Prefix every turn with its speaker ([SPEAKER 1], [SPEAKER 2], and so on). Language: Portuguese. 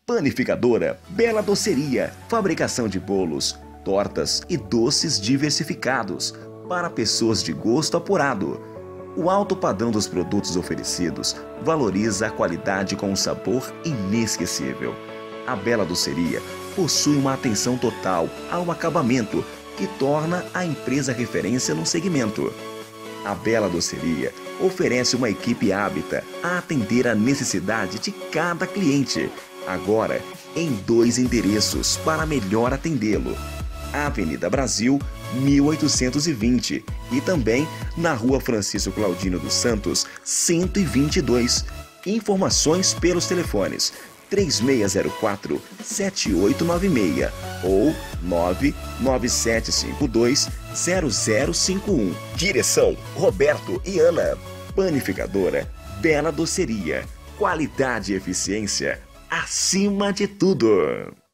[SPEAKER 1] Panificadora Bela Doceria, fabricação de bolos, tortas e doces diversificados para pessoas de gosto apurado. O alto padrão dos produtos oferecidos valoriza a qualidade com um sabor inesquecível. A Bela Doceria possui uma atenção total ao acabamento que torna a empresa referência no segmento. A Bela Doceria oferece uma equipe apta a atender a necessidade de cada cliente, agora em 2 endereços para melhor atendê-lo. Avenida Brasil, 1820 e também na Rua Francisco Claudino dos Santos, 122. Informações pelos telefones 3604-7896 ou 99752-0051. Direção Roberto e Ana. Panificadora Bela Doceria. Qualidade e eficiência acima de tudo.